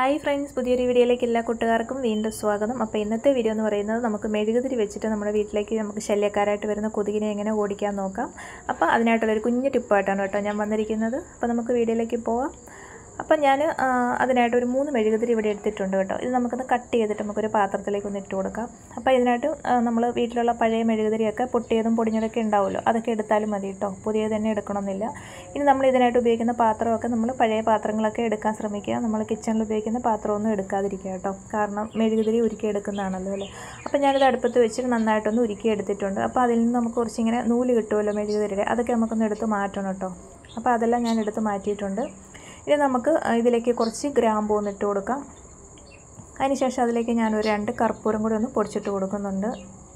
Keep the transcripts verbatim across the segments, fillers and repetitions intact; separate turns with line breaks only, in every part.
Hi friends, പുതിയൊരു വീഡിയോയിലേക്ക് എല്ലാ കൂട്ടുകാർക്കും വീണ്ടും സ്വാഗതം. അപ്പോൾ ഇന്നത്തെ വീഡിയോ എന്ന് പറയുന്നത് നമുക്ക് മെഴുകുതിരി വെച്ചിട്ട് നമ്മുടെ വീട്ടിലേക്ക് നമുക്ക് ശല്യക്കാരായിട്ട് വരുന്ന കൊതുകിനെ എങ്ങനെ ഓടിക്കാൻ നോക്കാം. അപ്പോൾ അതിനായിട്ടുള്ളൊരു കുഞ്ഞു ടിപ്പായിട്ടാണ് കേട്ടോ ഞാൻ വന്നിരിക്കുന്നത്. അപ്പോൾ നമുക്ക് വീഡിയോയിലേക്ക് പോവാം. അപ്പോൾ ഞാൻ അതിനായിട്ട് ഒരു മൂന്ന് മെഴുകുതിരി ഇവിടെ എടുത്തിട്ടുണ്ട് കേട്ടോ. ഇത് നമുക്കൊന്ന് കട്ട് ചെയ്തിട്ട് നമുക്കൊരു പാത്രത്തിലേക്ക് ഒന്ന് ഇട്ട് കൊടുക്കാം. അപ്പോൾ ഇതിനായിട്ട് നമ്മൾ വീട്ടിലുള്ള പഴയ മെഴുകുതിരിയൊക്കെ പൊട്ടിയതും പൊടിഞ്ഞതൊക്കെ ഉണ്ടാവുമല്ലോ, അതൊക്കെ എടുത്താലും മതി കേട്ടോ. പുതിയത് തന്നെ എടുക്കണമെന്നില്ല. ഇനി നമ്മൾ ഇതിനായിട്ട് ഉപയോഗിക്കുന്ന പാത്രമൊക്കെ നമ്മൾ പഴയ പാത്രങ്ങളൊക്കെ എടുക്കാൻ ശ്രമിക്കുക. നമ്മൾ കിച്ചണിൽ ഉപയോഗിക്കുന്ന പാത്രമൊന്നും എടുക്കാതിരിക്കുക കേട്ടോ, കാരണം മെഴുകുതിരി ഉരുക്കി എടുക്കുന്നതാണല്ലോ അല്ലേ. അപ്പോൾ ഞാനിത് അടുപ്പത്ത് വെച്ചിട്ട് നന്നായിട്ടൊന്ന് ഉരുക്കി എടുത്തിട്ടുണ്ട്. അപ്പോൾ അതിൽ നിന്ന് നമുക്ക് കുറച്ചിങ്ങനെ നൂല് കിട്ടുമല്ലോ മെഴുകുതിരിയുടെ, അതൊക്കെ നമുക്കൊന്ന് എടുത്ത് മാറ്റണം കേട്ടോ. അപ്പോൾ അതെല്ലാം ഞാൻ എടുത്ത് മാറ്റിയിട്ടുണ്ട്. ഇനി നമുക്ക് ഇതിലേക്ക് കുറച്ച് ഗ്രാമ്പൂ ഒന്ന് ഇട്ട് കൊടുക്കാം. അതിനുശേഷം അതിലേക്ക് ഞാനൊരു രണ്ട് കർപ്പൂരം കൂടി ഒന്ന് പൊടിച്ചിട്ട് കൊടുക്കുന്നുണ്ട്.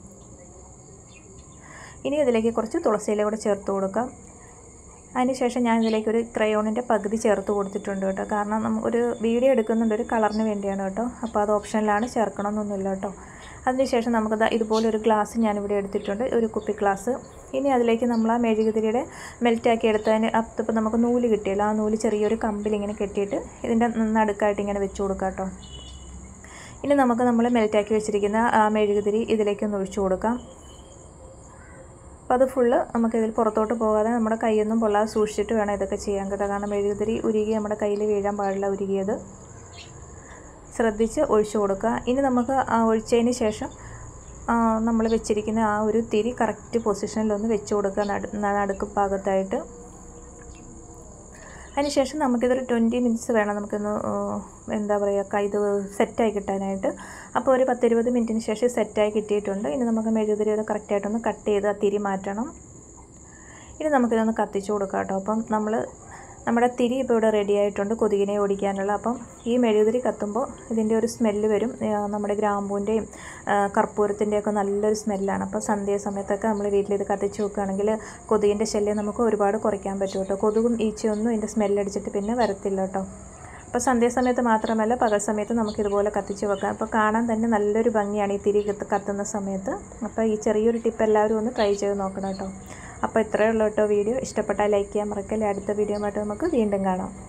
ഇനി ഇതിലേക്ക് കുറച്ച് തുളസിയില കൂടെ ചേർത്ത് കൊടുക്കാം. അതിനുശേഷം ഞാൻ ഇതിലേക്ക് ഒരു ക്രയോണിൻ്റെ പകുതി ചേർത്ത് കൊടുത്തിട്ടുണ്ട് കേട്ടോ, കാരണം നമുക്കൊരു വീഡിയോ എടുക്കുന്നുണ്ട്, ഒരു കളറിന് വേണ്ടിയാണ് കേട്ടോ. അപ്പോൾ അത് ഓപ്ഷനിലാണ്, ചേർക്കണമെന്നൊന്നുമില്ല കേട്ടോ. അതിനുശേഷം നമുക്കത് ഇതുപോലൊരു ഗ്ലാസ് ഞാനിവിടെ എടുത്തിട്ടുണ്ട്, ഒരു കുപ്പി ഗ്ലാസ്. ഇനി അതിലേക്ക് നമ്മൾ ആ മെഴുകുതിരിയുടെ മെൽറ്റാക്കി എടുത്തതിന് അപ്പോൾ നമുക്ക് നൂല് കിട്ടിയല്ലോ, ആ നൂല് ചെറിയൊരു കമ്പിൽ ഇങ്ങനെ കെട്ടിയിട്ട് ഇതിൻ്റെ നടുക്കായിട്ട് ഇങ്ങനെ വെച്ച് കൊടുക്കാം കേട്ടോ. ഇനി നമുക്ക് നമ്മൾ മെൽറ്റാക്കി വെച്ചിരിക്കുന്ന ആ മെഴുകുതിരി ഇതിലേക്കൊന്ന് ഒഴിച്ചു കൊടുക്കാം. അപ്പോൾ അത് ഫുള്ള് നമുക്കിതിൽ പുറത്തോട്ട് പോകാതെ നമ്മുടെ കൈയൊന്നും പൊള്ളാതെ സൂക്ഷിച്ചിട്ട് വേണം ഇതൊക്കെ ചെയ്യാൻ കേട്ടോ, കാരണം മെഴുകുതിരി ഉരുകി നമ്മുടെ കയ്യിൽ വീഴാൻ പാടില്ല, ഉരുകിയത് ശ്രദ്ധിച്ച് ഒഴിച്ചു കൊടുക്കുക. ഇനി നമുക്ക് ആ ഒഴിച്ചതിന് ശേഷം നമ്മൾ വെച്ചിരിക്കുന്ന ആ ഒരു തിരി കറക്റ്റ് പൊസിഷനിലൊന്ന് വെച്ച് കൊടുക്കുക, നടു നടുക്ക് ഭാഗത്തായിട്ട്. അതിനുശേഷം നമുക്കിതൊരു ട്വൻറ്റി മിനിറ്റ്സ് വേണം നമുക്കൊന്ന് എന്താ പറയുക ഇത് സെറ്റായി കിട്ടാനായിട്ട്. അപ്പോൾ ഒരു പത്തിരുപത് മിനിറ്റിന് ശേഷം സെറ്റായി കിട്ടിയിട്ടുണ്ട്. ഇനി നമുക്ക് മെഴുകുതിരി അത് കറക്റ്റായിട്ടൊന്ന് കട്ട് ചെയ്ത് ആ തിരി മാറ്റണം. ഇനി നമുക്കിതൊന്ന് കത്തിച്ച് കൊടുക്കാം കേട്ടോ. അപ്പം നമ്മൾ നമ്മുടെ തിരി ഇപ്പോൾ ഇവിടെ റെഡി ആയിട്ടുണ്ട് കൊതുകിനെ ഓടിക്കാനുള്ള. അപ്പം ഈ മെഴുകുതിരി കത്തുമ്പോൾ ഇതിൻ്റെ ഒരു സ്മെല്ല് വരും, നമ്മുടെ ഗ്രാമ്പൂൻ്റെയും കർപ്പൂരത്തിൻ്റെയൊക്കെ നല്ലൊരു സ്മെല്ലാണ്. അപ്പോൾ സന്ധ്യ സമയത്തൊക്കെ നമ്മൾ വീട്ടിലിത് കത്തിച്ച് വെക്കുകയാണെങ്കിൽ കൊതുകിൻ്റെ ശല്യം നമുക്ക് ഒരുപാട് കുറയ്ക്കാൻ പറ്റും കേട്ടോ. കൊതുകും ഈച്ചയൊന്നും ഇതിൻ്റെ സ്മെല്ലടിച്ചിട്ട് പിന്നെ വരത്തില്ല കേട്ടോ. അപ്പോൾ സന്ധ്യാസമയത്ത് മാത്രമല്ല പകൽ സമയത്ത് നമുക്കിതുപോലെ കത്തിച്ച് വെക്കാം. അപ്പോൾ കാണാൻ തന്നെ നല്ലൊരു ഭംഗിയാണ് ഈ തിരി കത്തുന്ന സമയത്ത്. അപ്പോൾ ഈ ചെറിയൊരു ടിപ്പ് എല്ലാവരും ഒന്ന് ട്രൈ ചെയ്ത് നോക്കണം കേട്ടോ. അപ്പോൾ ഇത്രയേ ഉള്ളൂ കേട്ടോ വീഡിയോ. ഇഷ്ടപ്പെട്ടാൽ ലൈക്ക് ചെയ്യാൻ മറക്കല്ലേ. അടുത്ത വീഡിയോ ആയിട്ട് നമുക്ക് വീണ്ടും കാണാം.